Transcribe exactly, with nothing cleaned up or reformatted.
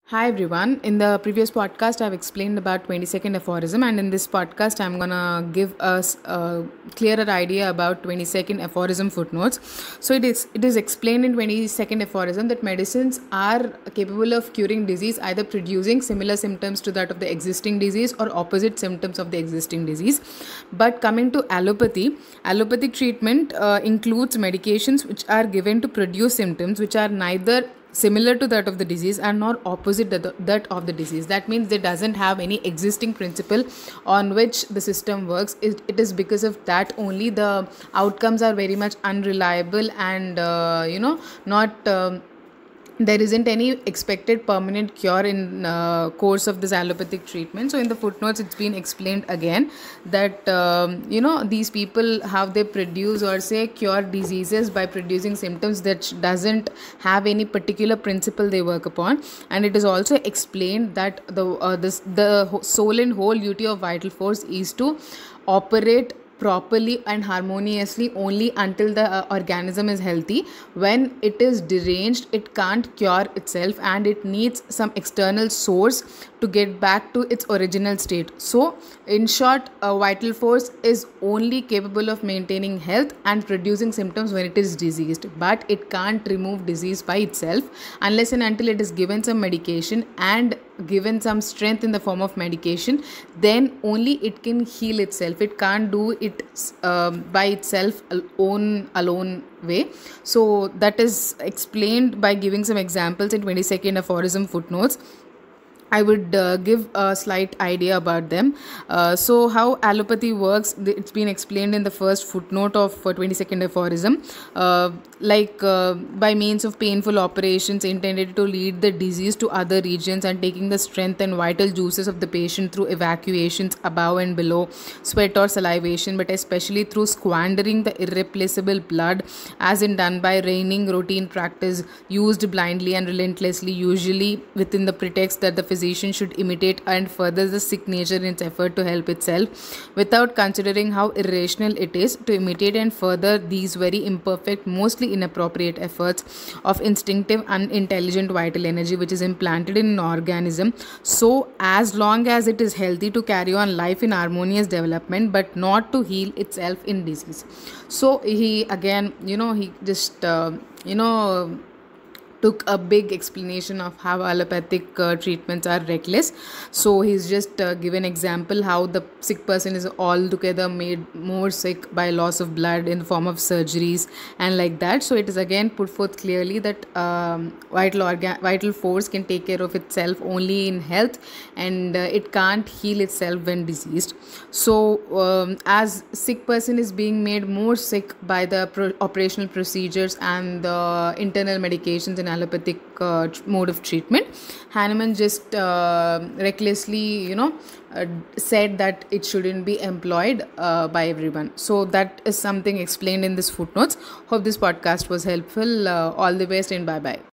Hi everyone. In the previous podcast, I've explained about twenty second aphorism, and in this podcast, I'm gonna give us a clearer idea about twenty second aphorism footnotes. So it is it is explained in twenty second aphorism that medicines are capable of curing disease, either producing similar symptoms to that of the existing disease or opposite symptoms of the existing disease. But coming to allopathy, allopathic treatment uh, includes medications which are given to produce symptoms which are neither similar to that of the disease and nor opposite that, that of the disease. That means it doesn't have any existing principle on which the system works. It, it is because of that only the outcomes are very much unreliable and uh, you know not um, there isn't any expected permanent cure in uh, course of this allopathic treatment. So in the footnotes it's been explained again that um, you know these people, how they produce or say cure diseases by producing symptoms that doesn't have any particular principle they work upon. And it is also explained that the uh, this the soul and whole duty of vital force is to operate properly and harmoniously only until the uh, organism is healthy. When it is deranged, it can't cure itself and it needs some external source to get back to its original state. So in short, a vital force is only capable of maintaining health and producing symptoms when it is diseased, but it can't remove disease by itself unless and until it is given some medication and given some strength in the form of medication. Then only it can heal itself. It can't do it um, by itself own alone way. So that is explained by giving some examples in twenty second aphorism footnotes. I would uh, give a slight idea about them. Uh, so how allopathy works, it's been explained in the first footnote of uh, twenty second aphorism. Uh, like uh, by means of painful operations intended to lead the disease to other regions and taking the strength and vital juices of the patient through evacuations above and below, sweat or salivation, but especially through squandering the irreplaceable blood, as in done by raining routine practice used blindly and relentlessly, usually within the pretext that the physician should imitate and further the sick nature in its effort to help itself, without considering how irrational it is to imitate and further these very imperfect, mostly inappropriate efforts of instinctive, unintelligent vital energy which is implanted in an organism so as long as it is healthy to carry on life in harmonious development, but not to heal itself in disease. So he again, you know, he just uh, you know took a big explanation of how allopathic uh, treatments are reckless. So he's just uh, given example how the sick person is altogether made more sick by loss of blood in the form of surgeries and like that. So it is again put forth clearly that um, vital organ vital force can take care of itself only in health, and uh, it can't heal itself when diseased. So um, as sick person is being made more sick by the pro- operational procedures and the internal medications and allopathic uh, mode of treatment, Hahnemann just uh, recklessly, you know, uh, said that it shouldn't be employed uh, by everyone. So that is something explained in this footnotes. Hope this podcast was helpful. Uh, all the best and bye bye.